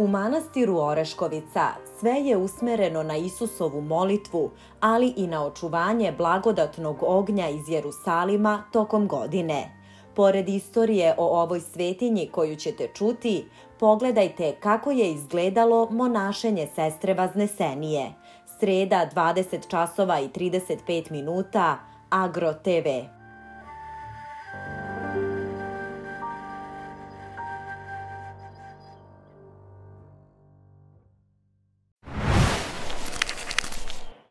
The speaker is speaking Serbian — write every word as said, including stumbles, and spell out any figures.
manastiru Oreškovica sve je usmereno na Isusovu molitvu, ali i na očuvanje blagodatnog ognja iz Jerusalima tokom godine. Pored istorije o ovoj svetinji koju ćete čuti, pogledajte kako je izgledalo monašenje sestre Vaznesenije. Sreda dvadeset časova i trideset pet minuta, Agro te ve.